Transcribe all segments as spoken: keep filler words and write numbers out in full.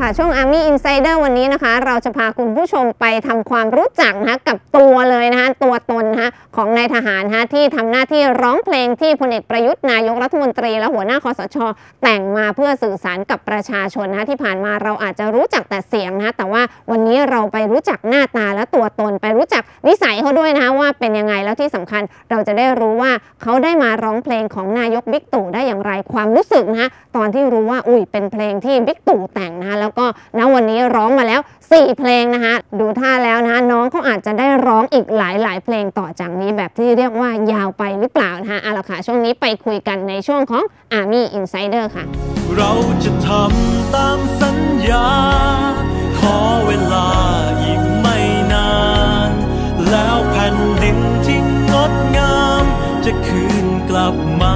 ค่ะช่วง Army Insider วันนี้นะคะเราจะพาคุณผู้ชมไปทำความรู้จักนะคะกับตัวเลยนะคะตัวตนนะคะของนายทหารนะคะที่ทำหน้าที่ร้องเพลงที่พลเอกประยุทธ์นายกรัฐมนตรีและหัวหน้าคสช.แต่งมาเพื่อสื่อสารกับประชาชนนะคะที่ผ่านมาเราอาจจะรู้จักแต่เสียงนะคะแต่ว่าวันนี้เราไปรู้จักหน้าตาและตัวตนไปรู้จักนิสัยเขาด้วยนะคะว่าเป็นยังไงแล้วที่สำคัญเราจะได้รู้ว่าเขาได้มาร้องเพลงของนายกบิ๊กตู่ได้อย่างไรความรู้สึกนะคะตอนที่รู้ว่าอุ้ยเป็นเพลงที่บิ๊กตู่แต่งนะคะแล้วก็ณวันนี้ร้องมาแล้วสี่เพลงนะคะดูท่าแล้วนะคะน้องเขาอาจจะได้ร้องอีกหลายๆเพลงต่อจากนี้แบบที่เรียกว่ายาวไปหรือเปล่านะคะเอาล่ะค่ะช่วงนี้ไปคุยกันในช่วงของ Army Insider ค่ะเราจะทำตามสัญญาขอเวลาอีกไม่นานแล้วแผ่นดินที่งดงามจะคืนกลับมา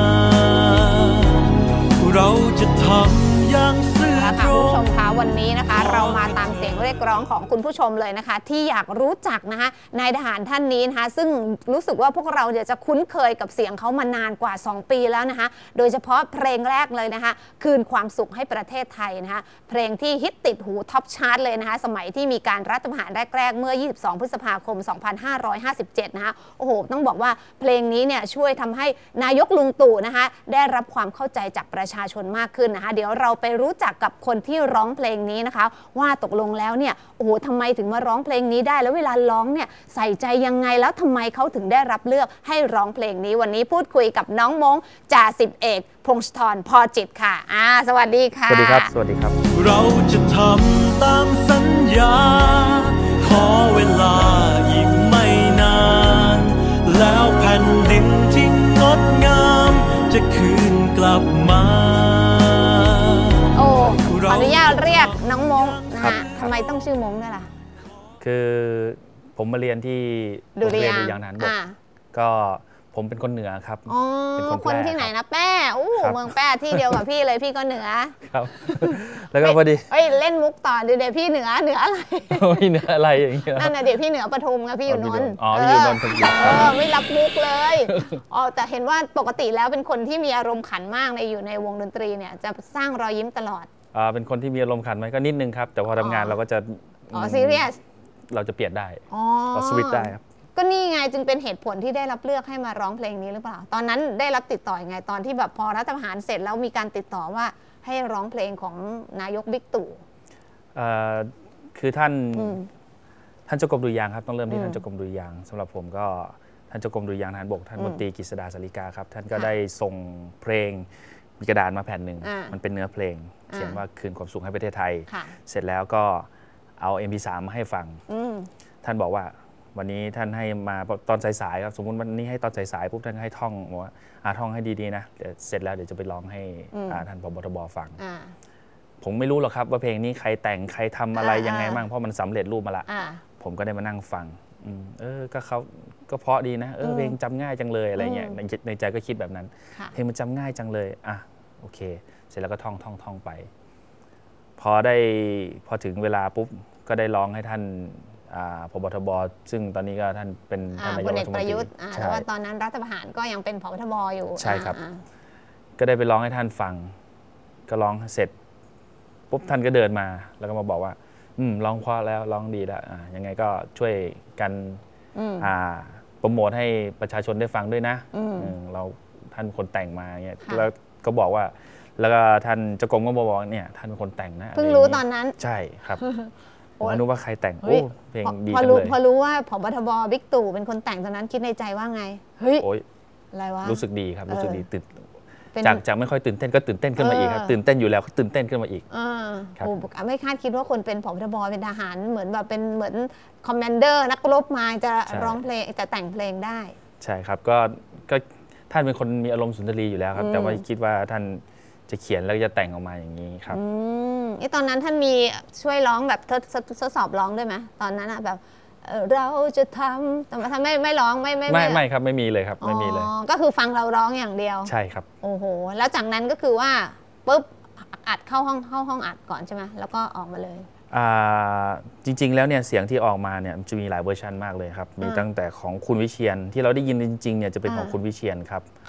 เราจะทำอย่างซื่อตรงคุณผู้ชมคะวันนี้นะคะเรามาตามเสียงเรียกร้องของคุณผู้ชมเลยนะคะที่อยากรู้จักนะคะนายทหารท่านนี้นะคะซึ่งรู้สึกว่าพวกเราเดี๋ยวจะคุ้นเคยกับเสียงเขามานานกว่าสองปีแล้วนะคะโดยเฉพาะเพลงแรกเลยนะคะคืนความสุขให้ประเทศไทยนะคะเพลงที่ฮิตติดหูท็อปชาร์ตเลยนะคะสมัยที่มีการรัฐประหารแรกๆเมื่อยี่สิบสองพฤษภาคมสองพันห้าร้อยห้าสิบเจ็ดนะคะโอ้โหต้องบอกว่าเพลงนี้เนี่ยช่วยทำให้นายกลุงตู่นะคะได้รับความเข้าใจจากประชาชนมากขึ้นนะคะเดี๋ยวเราไปรู้จักกับคนที่ร้องเพลงนี้นะคะว่าตกลงแล้วเนี่ยโอ้โหทำไมถึงมาร้องเพลงนี้ได้แล้วเวลาร้องเนี่ยใส่ใจยังไงแล้วทำไมเขาถึงได้รับเลือกให้ร้องเพลงนี้วันนี้พูดคุยกับน้องมงจ่าสิบเอกพงศธรพอจิตค่ะอ่าสวัสดีค่ะสวัสดีครับสวัสดีครับเราจะทำตามสัญญาขอเวลาอีกไม่นานแล้วแผ่นดินที่งดงามจะคืนกลับมาโอ้ขออนุญาตเรียกน้องมงนะคะทำไมต้องชื่อมงด้วยล่ะคือผมมาเรียนที่ดุริยางค์ทหารบกก็ผมเป็นคนเหนือครับอ๋อคนที่ไหนนะแป้อู้เมืองแป้ที่เดียวกับพี่เลยพี่ก็เหนือครับแล้วก็พอดีเอ้ยเล่นมุกต่อเดี๋ยวพี่เหนือเหนืออะไรพี่เหนืออะไรอย่างเงี้ยนั่นน่ะเดี๋ยวพี่เหนือปทุมไงพี่อยู่นนท์อ๋อพี่อยู่นนท์เออไม่รับมุกเลยอ๋อแต่เห็นว่าปกติแล้วเป็นคนที่มีอารมณ์ขันมากในอยู่ในวงดนตรีเนี่ยจะสร้างรอยยิ้มตลอดอ่าเป็นคนที่มีอารมณ์ขันไหมก็นิดนึงครับแต่พอทำงานเราก็จะอ๋อซีเรียสเราจะเปลี่ยนได้อ๋อสวิตช์ได้ครับก็นี่ไงจึงเป็นเหตุผลที่ได้รับเลือกให้มาร้องเพลงนี้หรือเปล่าตอนนั้นได้รับติดต่อยังไงตอนที่แบบพอรัฐประหารเสร็จแล้วมีการติดต่อว่าให้ร้องเพลงของนายกบิ๊กตู่คือท่านท่านเจ้ากรมดุริยางค์ครับต้องเริ่มที่ท่านเจ้ากรมดุริยางค์สำหรับผมก็ท่านเจ้ากรมดุริยางค์ทหารบกท่านมนตรีกฤษดาสาริกาครับท่านก็ได้ส่งเพลงมีกระดาษมาแผ่นหนึ่งมันเป็นเนื้อเพลงเขียนว่าคืนความสุขให้ประเทศไทยเสร็จแล้วก็เอา เอ็ม พี สาม มาให้ฟังท่านบอกว่าวันนี้ท่านให้มาตอนสายๆครับสมมติวันนี้ให้ตอนสายๆปุ๊บท่านให้ท่องว่าอ่าท่องให้ดีๆนะเดี๋ยวเสร็จแล้วเดี๋ยวจะไปร้องให้ท่านผบ.ทบ.ฟังผมไม่รู้หรอกครับว่าเพลงนี้ใครแต่งใครทำอะไรยังไงบ้างเพราะมันสำเร็จรูปมาละผมก็ได้มานั่งฟังเออก็เขาก็เพราะดีนะเออเพลงจำง่ายจังเลยอะไรเงี้ยในใจก็คิดแบบนั้นเพลงมันจำง่ายจังเลยอ่ะโอเคเสร็จแล้วก็ท่องท่องท่องไปพอได้พอถึงเวลาปุ๊บก็ได้ร้องให้ท่านผบ.ทบ.ซึ่งตอนนี้ก็ท่านเป็นท่านนายกรัฐมนตรีแต่ว่าตอนนั้นรัฐประหารก็ยังเป็นผบ.ทบ.อยู่ใช่ครับก็ได้ไปร้องให้ท่านฟังก็ร้องเสร็จปุ๊บท่านก็เดินมาแล้วก็มาบอกว่าอืมร้องเพราะแล้วร้องดีแล้วยังไงก็ช่วยกันโปรโมทให้ประชาชนได้ฟังด้วยนะเราท่านคนแต่งมาเนี่ยแล้วก็บอกว่าแล้วก็ท่านเจ้ากรมก็บอกเนี่ยท่านเป็นคนแต่งนะเพิ่งรู้ตอนนั้นใช่ครับผมไม่รู้ว่าใครแต่งโอ้เพลงดีจังเลยพอรู้ว่าผบ.ทบ.บิ๊กตู่เป็นคนแต่งตอนนั้นคิดในใจว่าไงเฮ้ยอะไรวะรู้สึกดีครับรู้สึกดีตื่นจากจากไม่ค่อยตื่นเต้นก็ตื่นเต้นขึ้นมาอีกครับตื่นเต้นอยู่แล้วก็ตื่นเต้นขึ้นมาอีกครับไม่คาดคิดว่าคนเป็นผบ.ทบ.เป็นทหารเหมือนแบบเป็นเหมือนคอมมานเดอร์นักรบมาจะร้องเพลงจะแต่งเพลงได้ใช่ครับก็ก็ท่านเป็นคนมีอารมณ์สุนทรีอยู่แล้วครับแต่ว่าคิดว่าท่านจะเขียนแล้วจะแต่งออกมาอย่างนี้ครับอืมตอนนั้นท่านมีช่วยร้องแบบทดสอบร้องด้วยไหมตอนนั้นแบบเราจะทำแต่ว่าท่านไม่ไม่ร้องไม่ไม่ไม่ไม่ครับไม่มีเลยครับไม่มีเลยก็คือฟังเราร้องอย่างเดียวใช่ครับโอ้โหแล้วจากนั้นก็คือว่าปุ๊บอัดเข้าห้องเข้าห้องอัดก่อนใช่ไหมแล้วก็ออกมาเลยจริงๆแล้วเนี่ยเสียงที่ออกมาเนี่ยจะมีหลายเวอร์ชันมากเลยครับมีตั้งแต่ของคุณวิเชียรที่เราได้ยินจริงๆเนี่ยจะเป็นของคุณวิเชียรครับ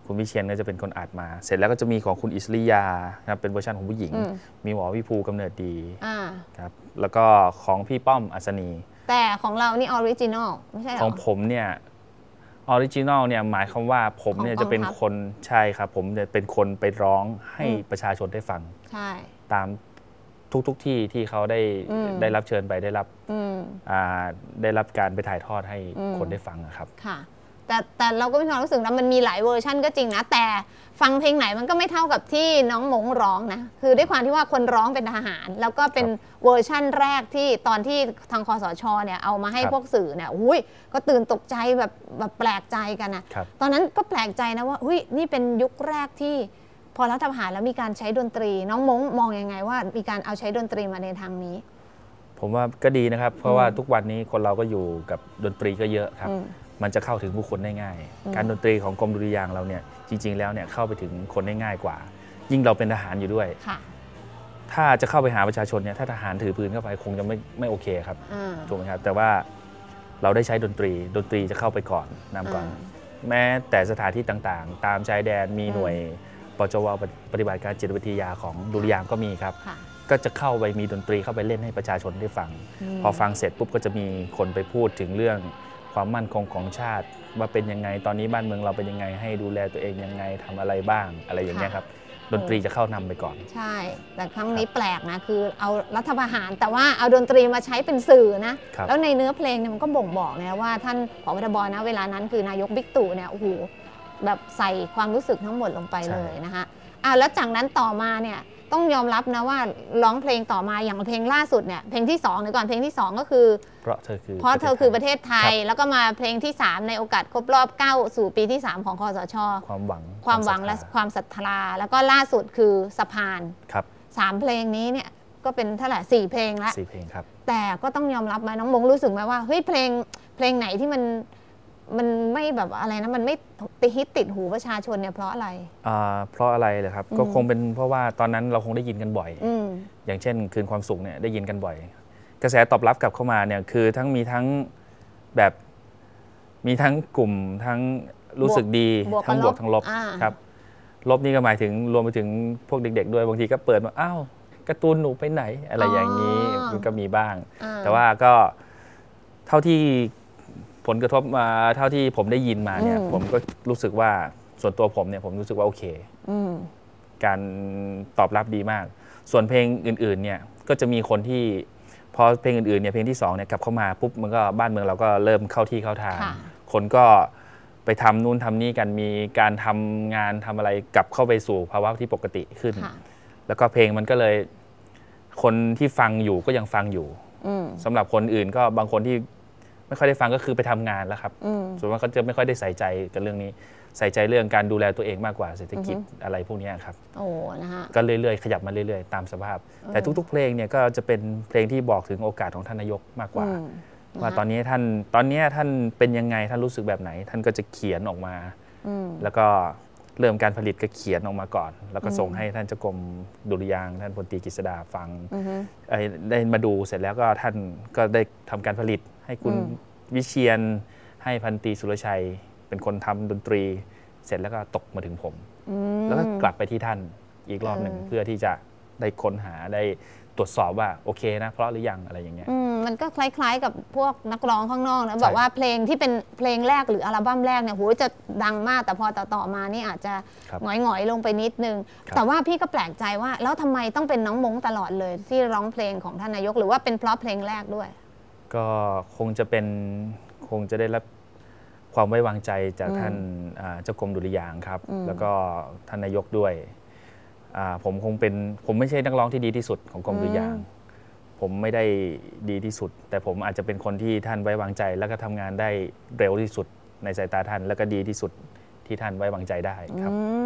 คุณวิเชียนก็จะเป็นคนอัดมา เสร็จแล้วก็จะมีของคุณอิสริยาครับเป็นเวอร์ชันของผู้หญิง มีหมอวิภูกำเนิดดีครับแล้วก็ของพี่ป้อมอัศนีแต่ของเรานี่ออริจินอลไม่ใช่หรอของผมเนี่ยออริจินอลเนี่ยหมายความว่าผมเนี่ยจะเป็นคนใช่ครับผมจะเป็นคนไปร้องให้ประชาชนได้ฟังใช่ตามทุกๆที่ที่เขาได้ได้รับเชิญไปได้รับได้รับการไปถ่ายทอดให้คนได้ฟังครับค่ะแต่แต่เราก็มีความรู้สึกนะมันมีหลายเวอร์ชันก็จริงนะแต่ฟังเพลงไหนมันก็ไม่เท่ากับที่น้องมงร้องนะคือด้วยความที่ว่าคนร้องเป็นทหารแล้วก็เป็นเวอร์ชั่นแรกที่ตอนที่ทางคสชเนี่ยเอามาให้พวกสื่อเนี่ยอุ้ยก็ตื่นตกใจแบบแบบแปลกใจกันนะตอนนั้นก็แปลกใจนะว่าอุ้ยนี่เป็นยุคแรกที่พอรัฐประหารแล้วมีการใช้ดนตรีน้องมงมองยังไงว่ามีการเอาใช้ดนตรีมาในทางนี้ผมว่าก็ดีนะครับเพราะว่าทุกวันนี้คนเราก็อยู่กับดนตรีก็เยอะครับมันจะเข้าถึงผู้คนได้ง่ายการดนตรีของกรมดุริยางค์เราเนี่ยจริงๆแล้วเนี่ยเข้าไปถึงคนได้ง่ายกว่ายิ่งเราเป็นทหารอยู่ด้วยถ้าจะเข้าไปหาประชาชนเนี่ยถ้าทหารถือปืนเข้าไปคงจะไม่ไม่โอเคครับถูกไหมครับแต่ว่าเราได้ใช้ดนตรีดนตรีจะเข้าไปก่อนนำก่อนแม้แต่สถานที่ต่างๆตามชายแดนมีหน่วยปจวปฏิบัติการจิตวิทยาของดุริยางค์ก็มีครับก็จะเข้าไปมีดนตรีเข้าไปเล่นให้ประชาชนได้ฟังพอฟังเสร็จปุ๊บก็จะมีคนไปพูดถึงเรื่องความมั่นคงของชาติว่าเป็นยังไงตอนนี้บ้านเมืองเราเป็นยังไงให้ดูแลตัวเองยังไงทำอะไรบ้างอะไรอย่างเงี้ยครับดนตรีจะเข้านำไปก่อนใช่แต่ครั้งนี้แปลกนะคือเอารัฐประหารแต่ว่าเอาดนตรีมาใช้เป็นสื่อนะแล้วในเนื้อเพลงเนี่ยมันก็บ่งบอกนะว่าท่านผบ.ทบ.นะเวลานั้นคือนายกบิ๊กตู่เนี่ยโอ้โหแบบใส่ความรู้สึกทั้งหมดลงไปเลยนะคะอ่ะแล้วจากนั้นต่อมาเนี่ยต้องยอมรับนะว่าร้องเพลงต่อมาอย่างเพลงล่าสุดเนี่ยเพลงที่สองหรือก่อนเพลงที่สองก็คือเพราะเธอคือเพราะเธอคือประเทศไทยแล้วก็มาเพลงที่สามในโอกาสครบรอบก้าวสู่ปีที่สามของคสช. ความหวังความหวังและความศรัทธาแล้วก็ล่าสุดคือสะพานครับสามเพลงนี้เนี่ยก็เป็นเท่าไหร่สี่เพลงแล้วสี่เพลงครับแต่ก็ต้องยอมรับไหมน้องมงรู้สึกไหมว่าเฮ้ยเพลงเพลงไหนที่มันมันไม่แบบอะไรนะมันไม่ติดฮิตติดหูประชาชนเนี่ยเพราะอะไรอ่าเพราะอะไรเลยครับก็คงเป็นเพราะว่าตอนนั้นเราคงได้ยินกันบ่อยอย่างเช่นคืนความสุขเนี่ยได้ยินกันบ่อยกระแสตอบรับกลับเข้ามาเนี่ยคือทั้งมีทั้งแบบมีทั้งกลุ่มทั้งรู้สึกดีทั้งบวกทั้งลบครับลบนี่ก็หมายถึงรวมไปถึงพวกเด็กๆด้วยบางทีก็เปิดมาอ้าวการ์ตูนหนูไปไหนอะไรอย่างนี้มันก็มีบ้างแต่ว่าก็เท่าที่ผลกระทบมาเท่าที่ผมได้ยินมาเนี่ยผมก็รู้สึกว่าส่วนตัวผมเนี่ยผมรู้สึกว่าโอเคการตอบรับดีมากส่วนเพลงอื่นๆเนี่ยก็จะมีคนที่พอเพลงอื่นๆเนี่ยเพลงที่สองเนี่ยกลับเข้ามาปุ๊บมันก็บ้านเมืองเราก็เริ่มเข้าที่เข้าทางคนก็ไปทำนู่นทำนี่กันมีการทำงานทำอะไรกลับเข้าไปสู่ภาวะที่ปกติขึ้นแล้วก็เพลงมันก็เลยคนที่ฟังอยู่ก็ยังฟังอยู่สำหรับคนอื่นก็บางคนที่ไม่ค่อยได้ฟังก็คือไปทำงานแล้วครับส่วนมากเขาจะไม่ค่อยได้ใส่ใจกับเรื่องนี้ใส่ใจเรื่องการดูแลตัวเองมากกว่าเศรษฐกิจอะไรพวกนี้ครับโอ้นะฮะก็เรื่อยๆขยับมาเรื่อยๆตามสภาพแต่ทุกๆเพลงเนี่ยก็จะเป็นเพลงที่บอกถึงโอกาสของท่านนายกมากกว่าว่าตอนนี้ท่านตอนนี้ท่านเป็นยังไงท่านรู้สึกแบบไหนท่านก็จะเขียนออกมาแล้วก็เริ่มการผลิตก็เขียนออกมาก่อนแล้วก็ส่งให้ท่านเจ้ากรมดุริยางค์ท่านพลตรีกฤษดาฟังได้มาดูเสร็จแล้วก็ท่านก็ได้ทำการผลิตให้คุณวิเชียรให้พันตรีสุรชัยเป็นคนทำดนตรีเสร็จแล้วก็ตกมาถึงผมแล้วก็กลับไปที่ท่านอีกรอบหนึ่งเพื่อที่จะได้ค้นหาได้ตรวจสอบว่าโอเคนะเพราะหรือยังอะไรอย่างเงี้ยมันก็คล้ายๆกับพวกนักร้องข้างนอกนะบอกว่าเพลงที่เป็นเพลงแรกหรืออัลบั้มแรกเนี่ยโหจะดังมากแต่พอต่อๆมานี่อาจจะหงอยๆลงไปนิดนึงแต่ว่าพี่ก็แปลกใจว่าแล้วทำไมต้องเป็นน้องมงตลอดเลยที่ร้องเพลงของท่านนายกหรือว่าเป็นเพราะเพลงแรกด้วยก็คงจะเป็นคงจะได้รับความไว้วางใจจากท่านเจ้ากรมดุริยางค์ครับแล้วก็ท่านนายกด้วยผมคงเป็นผมไม่ใช่นักร้องที่ดีที่สุดของกรมดุริยางค์ผมไม่ได้ดีที่สุดแต่ผมอาจจะเป็นคนที่ท่านไว้วางใจแล้วก็ทำงานได้เร็วที่สุดในสายตาท่านแล้วก็ดีที่สุดที่ท่านไว้วางใจได้ครับ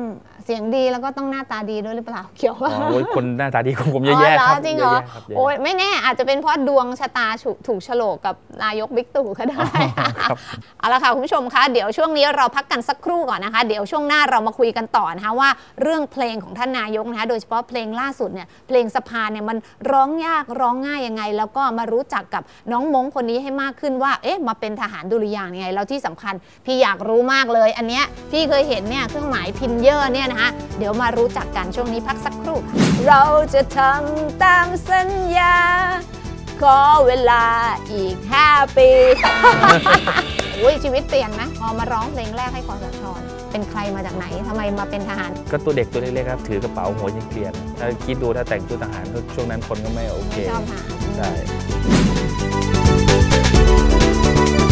เสียงดีแล้วก็ต้องหน้าตาดีด้วยหรือเปล่าเกี่ยวว่าอ๋อโอ้ยคนหน้าตาดีของผมเยอะแยะครับจริงเหรอเยอะแยะครับเยอะแยะโอ้ยไม่แน่อาจจะเป็นเพราะดวงชะตาถูกถูกโฉลกกับนายกบิ๊กตู่ก็ได้ครับเอาละค่ะคุณผู้ชมคะเดี๋ยวช่วงนี้เราพักกันสักครู่ก่อนนะคะเดี๋ยวช่วงหน้าเรามาคุยกันต่อนะคะว่าเรื่องเพลงของท่านนายกนะคะโดยเฉพาะเพลงล่าสุดเนี่ยเพลงสะพานเนี่ยมันร้องยากร้องง่ายยังไง แล้วก็มารู้จักกับน้องมงคนนี้ให้มากขึ้นว่าเอ๊ะมาเป็นทหารดุริยางค์ยังไงแล้วที่สำคัญพี่อยากรู้มากเลยอันเนี้ยพี่เคยเห็นเนี่ยเครื่องหมายพินเยอร์เนี่ยนะคะเดี๋ยวมารู้จักกันช่วงนี้พักสักครู่ค่ะเราจะทำตามสัญญาขอเวลาอีกห้าปี อุ้ยชีวิตเปลี่ยนไหมพอมาร้องเพลงแรกให้คสช.เป็นใครมาจากไหนทำไมมาเป็นทหารก็ตัวเด็กตัวเล็กๆครับถือกระเป๋าหัวยังเกลียนถ้าคิดดูถ้าแต่งชุดทหารช่วงนั้นคนก็ไม่โอเคไม่ชอบทหารใช่